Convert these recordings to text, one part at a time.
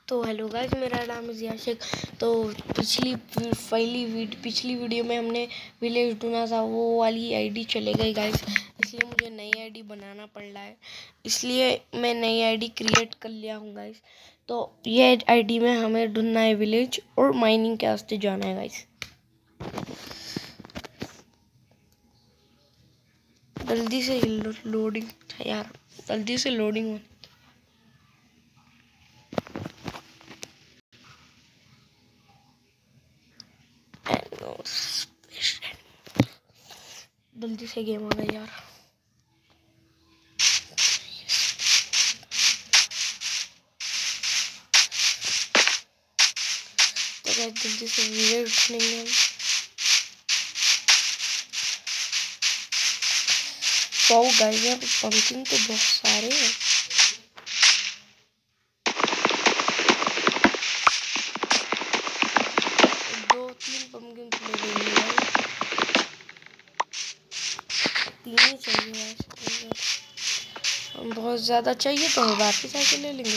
तो hello guys, मेरा नाम है जिया शेख। तो पिछली वीडियो में हमने विलेज ढूंढा था, वो वाली आईडी चले गई गाइस, इसलिए मुझे नई आईडी बनाना पड़ रहा है। इसलिए मैं नई आईडी क्रिएट कर लिया हूँ गाइस। तो ये आईडी में हमें ढूंढना है विलेज और माइनिंग के रास्ते जाना है गाइस। जल्दी से लोडिंग यार, जल्दी से लोडिंग। जल्दी से गेम आ गया यार। तो जल्दी से वीडियो उठेंगे हम। तो गाइस यहाँ पे पंपिंग तो बहुत सारे हैं। दो तीन पंपिंग ले लेंगे, तीन ही चाहिए। बहुत ज़्यादा चाहिए तो हम वापस आके ले लेंगे।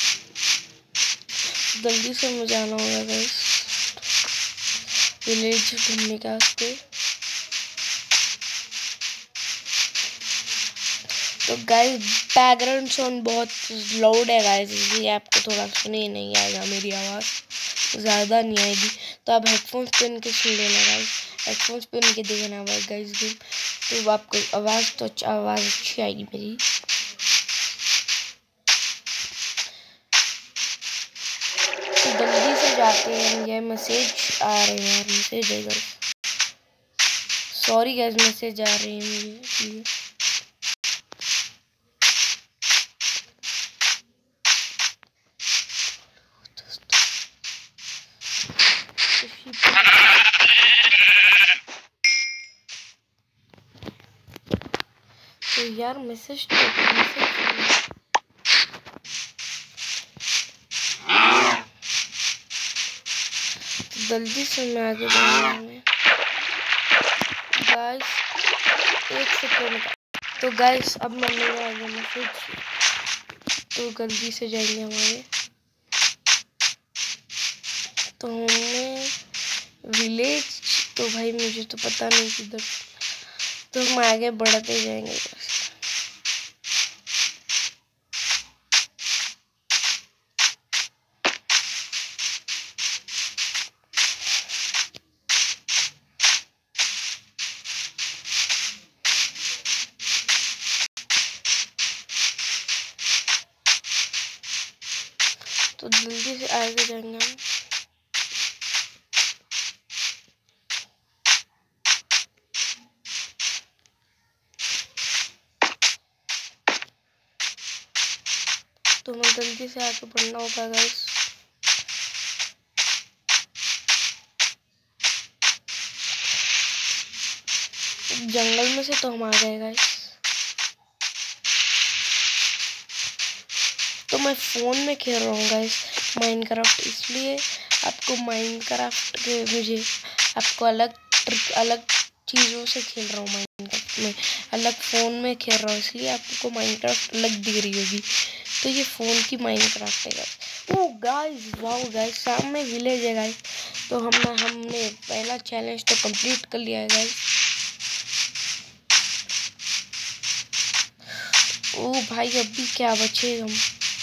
जल्दी से मुझे आना होगा गाइस विलेज ढूंढने के वास्ते। तो गाइस बैकग्राउंड साउंड बहुत लाउड है गाइस, इसलिए आपको थोड़ा सुने नहीं आएगा, मेरी आवाज़ ज़्यादा नहीं आएगी। तो आप हेडफोन्स पहन के सुन लेना गाइस, हेडफोन्स पहन के देखना भाई गाइस गेम, तो आपको आवाज़ अच्छी आएगी मेरी। तो जल्दी से जाते हैं, ये मैसेज आ रहे हैं यार, मैसेज है गाइस, सॉरी गाइस मैसेज आ रहे हैं मुझे। तो यार मैसेज जल्दी से मैं आगे बढ़ूंगा गाइस, एक सेकंड। तो गाइस अब मैंने आगे मैसेज, तो जल्दी से जाएंगे हमारे। तो हमें विलेज, तो भाई मुझे तो पता नहीं किधर, तो हम आगे बढ़ते जाएंगे। तो जल्दी से आगे जाएंगे हम। तो हमें जल्दी से आगे बढ़ना होगा गाइस। जंगल में से तो हम आ गए गाइस। तो मैं फ़ोन में खेल रहा हूँ गाइस माइनक्राफ्ट, इसलिए आपको माइनक्राफ्ट के मुझे आपको अलग चीज़ों से खेल रहा हूँ माइनक्राफ्ट में, अलग फ़ोन में खेल रहा हूँ, इसलिए आपको माइनक्राफ्ट अलग दिख रही होगी। तो ये फ़ोन की माइनक्राफ्ट है guys. Oh guys wow guys, सामने विलेज है गाइस। तो हमने पहला चैलेंज तो कंप्लीट कर लिया है गाइस। ओ भाई अभी क्या बचे हम।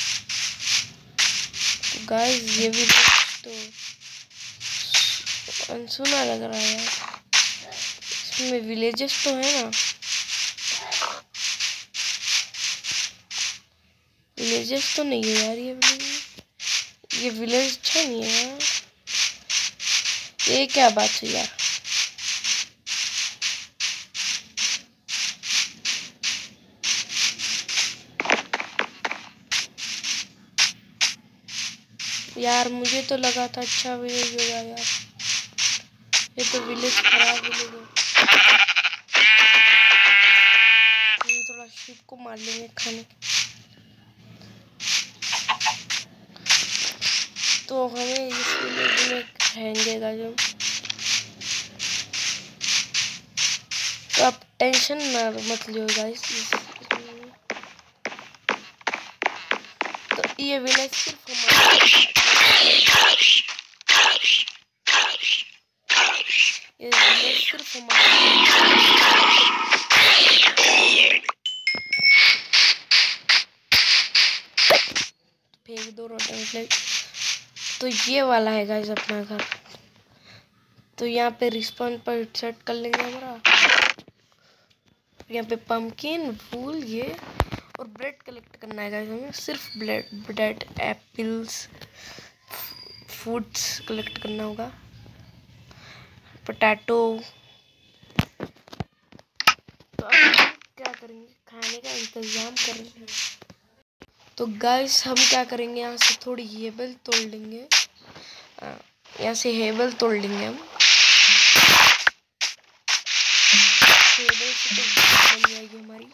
गाइस ये भी तो अनसुना लग रहा है यार, इसमें विलेजेस तो है ना, विलेजेस तो नहीं है यार, ये विलेज अच्छा नहीं है यार, ये क्या बात है यार। यार मुझे तो लगा था अच्छा विलेज होगा यार, ये तो विलेज खराब विलेज है। थोड़ा शीप को मार लेंगे खाने। तो हमें इस विलेज में रहेंगे जब, तो आप टेंशन ना मत लियो गाइस। तो ये विलेज सिर्फ हमारा फेंक दो रोटेशन फ्लैग। तो ये वाला है गाइस अपना घर। तो यहाँ पे रिस्पॉन पर सेट कर लेंगे हमारा। यहाँ पे पम्पकिन, वूल, ये और ब्रेड कलेक्ट करना है गाइस हमें। सिर्फ ब्रेड, एप्पल्स, फूड्स कलेक्ट करना होगा, पोटैटो। तो अब हम क्या करेंगे, खाने का इंतज़ाम करेंगे। तो गाइस हम क्या करेंगे, यहाँ से थोड़ी हेबल तोड़ लेंगे। यहाँ से हेबल तोड़ लेंगे हम। हेबल से तो बन जाएगी हमारी।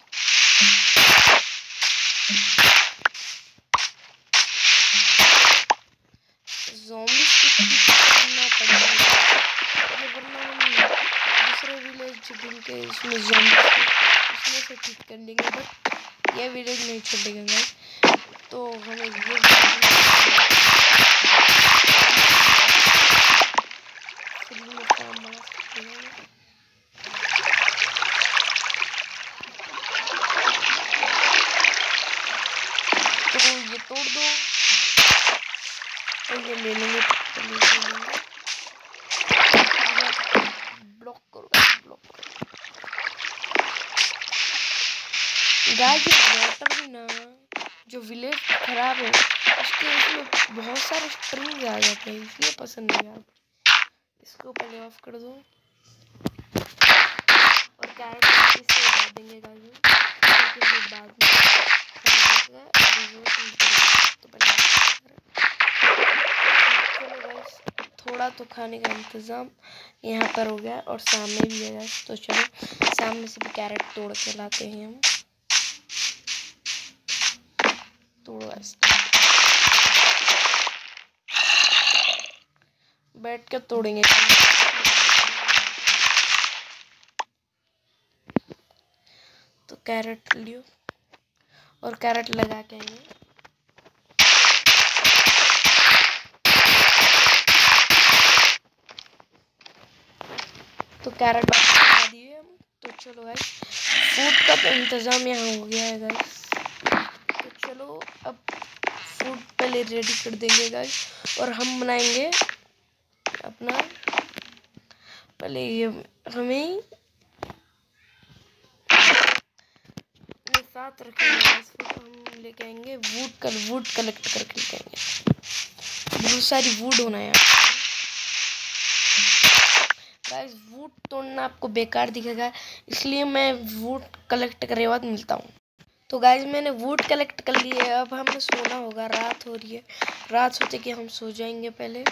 ज़ॉम्बीज़ को ठीक करना पड़ेगा, वरना हम दूसरे विलेज जिनके इसमें ज़ॉम्बीज़ है उसमें से ठीक कर लेंगे। बट ये विलेज नहीं छोड़ेगा गाइस। तो हमें ये फ्री में काम बना सकते हैं। तो ये तोड़ दो और ये ले लेंगे, ब्लॉक करो, ब्लॉक करो गाइस। वाटर भी ना, जो विलेज खराब है उसके इसमें बहुत सारे स्ट्रिंग आ जाते हैं, इसलिए पसंद नहीं आता। इसको पहले ऑफ कर दो और कैरेट इससे उड़ा देंगे गाइस, क्योंकि हमें बाद में तो चलो गाइस, थोड़ा तो खाने का इंतज़ाम यहाँ पर हो गया और सामने भी है गाइस। तो चलो सामने से भी कैरेट तोड़ के लाते हैं हम। तोड़ो गाइस, बैठ कर तोड़ेंगे। तो कैरेट लियो और कैरेट लगा के आएंगे। तो कैरेट लगा दिए हम। तो चलो गाइस, फूड का तो इंतज़ाम यहाँ हो गया है गाइस। तो चलो अब फूड पहले रेडी कर देंगे गाइस और हम बनाएंगे अपना। पहले ये हमें अपने साथ रखेंगे, हम लेके आएंगे वुड कलेक्ट करके लेके आएंगे। बहुत सारी वुड होना है गाइस। वुड तोड़ना आपको बेकार दिखेगा, इसलिए मैं वुड कलेक्ट करने के बाद मिलता हूँ। तो गाइस मैंने वुड कलेक्ट कर लिए, अब हमें सोना होगा। रात हो रही है, रात होते कि हम सो जाएंगे। पहले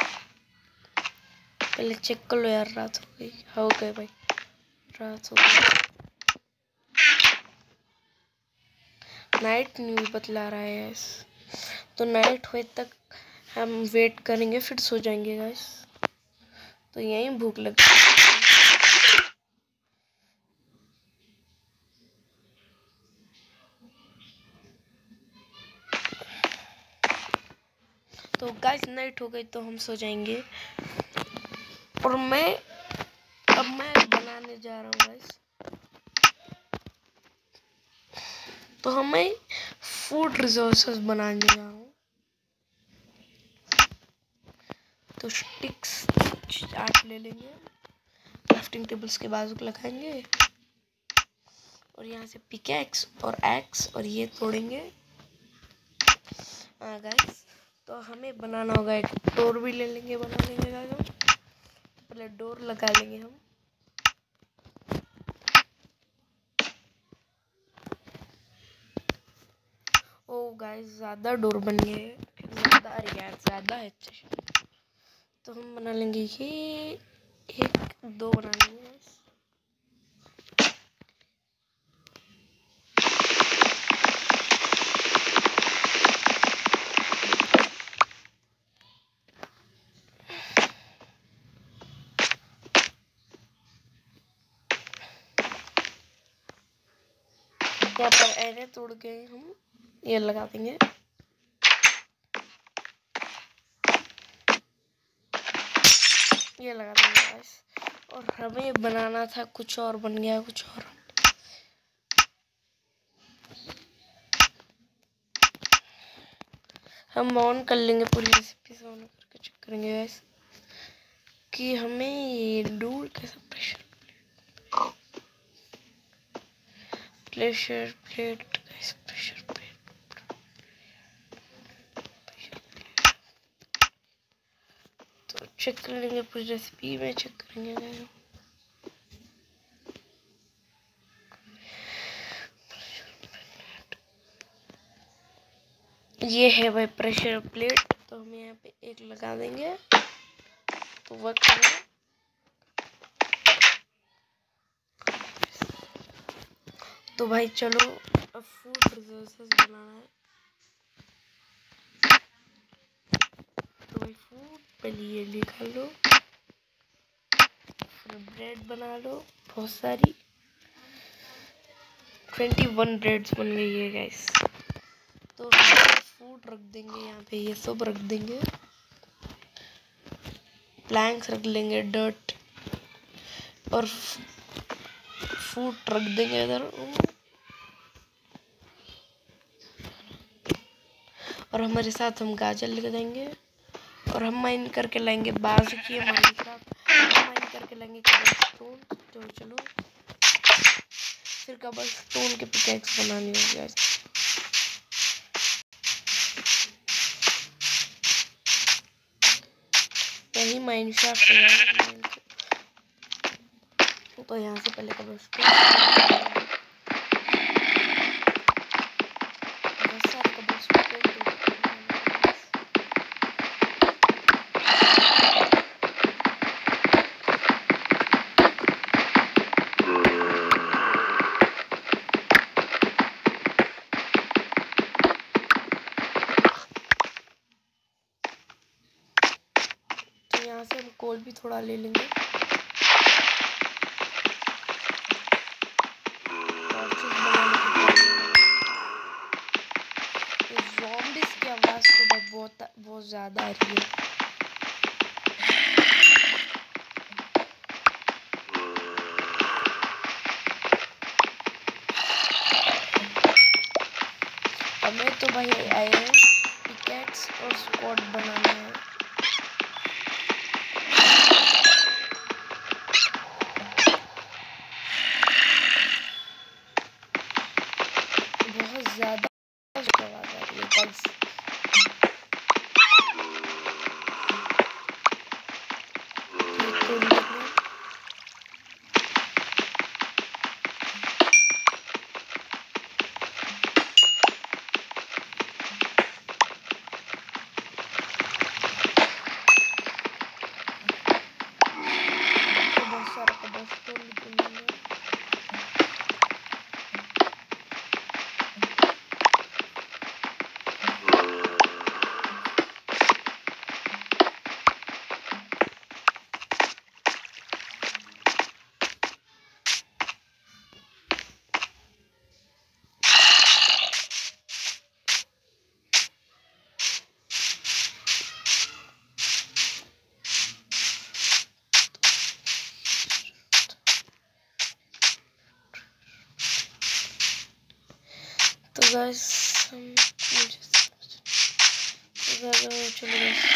चेक कर लो यार, रात हो गई। हो गए भाई, रात हो गई। नाइट न्यू बतला रहा है गाइस। तो नाइट हुए तक हम वेट करेंगे, फिर सो जाएंगे गाइस। तो यहीं भूख लग तो गाइस नाइट हो गई तो हम सो जाएंगे। और अब मैं बनाने जा रहा हूँ गाइस। तो हमें फूड रिसोर्सेज बनाने जा रहा हूँ। तो स्टिक्स 8 ले लेंगे, क्राफ्टिंग टेबल्स के बाजू लगाएंगे और यहाँ से पिकैक्स और एक्स और ये तोड़ेंगे। हाँ गाइस, तो हमें बनाना होगा एक डोर भी ले लेंगे, बना लेंगे गाइस। पहले डोर लगा लेंगे हम। ओ गाइस ज़्यादा डोर बन गए, ज़्यादा यार ज़्यादा है। तो हम बना लेंगे ये 1 2 बना लेंगे गाइस। यहाँ पर एरे तोड़ के हम ये लगा देंगे। ये लगा देंगे गाइस। और हमें बनाना था कुछ और, बन गया कुछ और। हम ऑन कर लेंगे पूरी रेसिपी से, ऑन करके चेक करेंगे गाइस कि हमें ये दूर कैसा pressure plate guys, pressure plate. तो चेक कर लेंगे पूरी रेसिपी में, चेक करेंगे गाइस। ये है भाई प्रेशर प्लेट, तो हम यहाँ पे एक लगा देंगे तो वर्क करेगा। तो भाई चलो अब फूड रिसोर्सेज बनाना है। तो भाई फूड पहले ये निकाल लो, फिर ब्रेड बना लो बहुत सारी। 21 ब्रेड्स बन गई है गाइस। तो फूड रख देंगे यहाँ पे, ये सब रख देंगे, प्लैंक्स रख लेंगे, डर्ट और फूड रख देंगे इधर। और हमारे साथ हम गाजर लिख देंगे। और हम माइन करके लाएंगे बाजू की माइन करके लाएंगे कबल स्टोन। तो चलो फिर कबल स्टोन के पिकैक्स बनानी होगी गाइस। यही माइन शाफ्ट है। तो यहाँ से पहले कबल स्टोन, बहुत सारे कबल स्टोन। तो यहाँ से हम कोल भी थोड़ा ले लेंगे। ज़ॉम्बीज़ की आवाज़ तो बहुत ज़्यादा आ रही है। हमें तो भाई आयरन पिकैक्स और स्क्वाड बनाना है। बहुत ज़्यादा आवाज़ आ रही है गाइस। तो गाइस चलो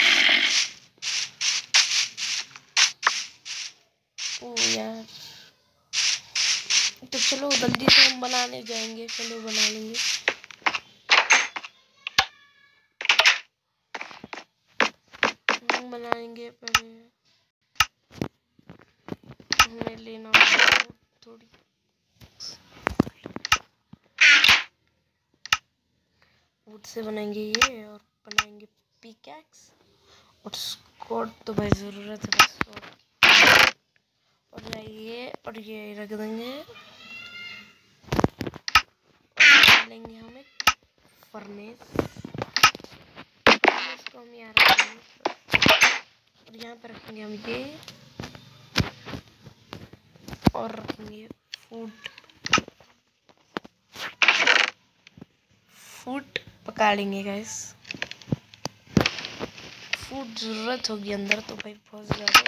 यार, तो चलो जल्दी से हम बनाने जाएंगे। चलो बना लेंगे। हम बनाएंगे, पहले हमें लेना थोड़ी वुड से बनाएंगे ये, और बनाएंगे पिकैक्स और स्क्वाड। तो भाई ज़रूरत है बस। और ये रख देंगे। और लेंगे हम एक फर्नेस को हम यहाँ रखेंगे। और यहाँ पे रखेंगे हम ये, और रखेंगे फूड पका लेंगे गाइस। फूड ज़रूरत होगी अंदर तो भाई बहुत ज़्यादा।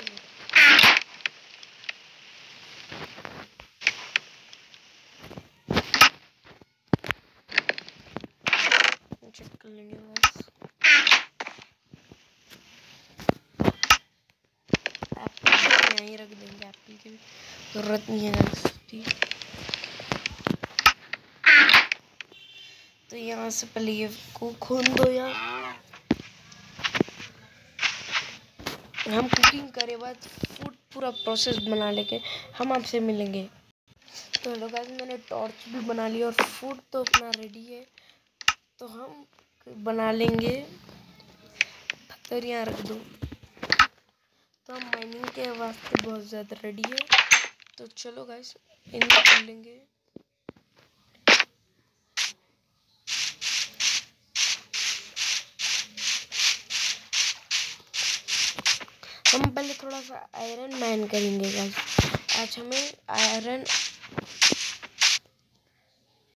चेक कर लेंगे गाइस। ज़रूरत नहीं है गाइस। तो यहाँ से पहले ये को खोल दो यार। हम कुकिंग करे बाद फूड पूरा प्रोसेस बना लेके हम आपसे मिलेंगे। तो हेलो गाइस, मैंने टॉर्च भी बना ली और फूड तो अपना रेडी है, तो हम बना लेंगे। पत्थर यहाँ रख दो। तो हम माइनिंग के वास्ते बहुत ज़्यादा रेडी है, तो चलो गाइस इनको कर लेंगे। हम पहले थोड़ा सा आयरन माइन करेंगे गाइस। आज हमें आयरन